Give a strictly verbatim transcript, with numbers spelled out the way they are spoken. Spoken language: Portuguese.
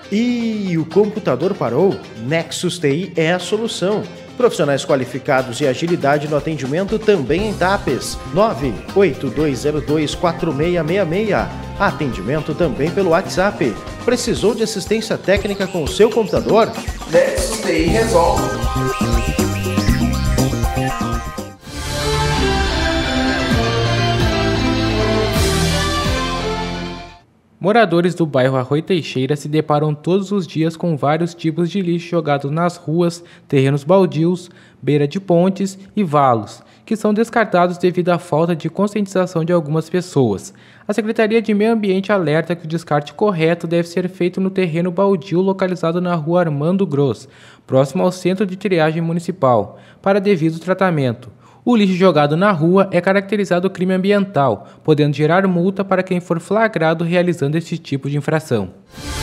E o computador parou? Nexus T I é a solução. Profissionais qualificados e agilidade no atendimento também em TAPES. nove oito dois zero dois quatro seis seis seis. Atendimento também pelo WhatsApp. Precisou de assistência técnica com o seu computador? Nexus T I resolve. Moradores do bairro Arroio Teixeira se deparam todos os dias com vários tipos de lixo jogados nas ruas, terrenos baldios, beira de pontes e valos, que são descartados devido à falta de conscientização de algumas pessoas. A Secretaria de Meio Ambiente alerta que o descarte correto deve ser feito no terreno baldio localizado na rua Armando Gross, próximo ao Centro de Triagem Municipal, para devido tratamento. O lixo jogado na rua é caracterizado crime ambiental, podendo gerar multa para quem for flagrado realizando esse tipo de infração.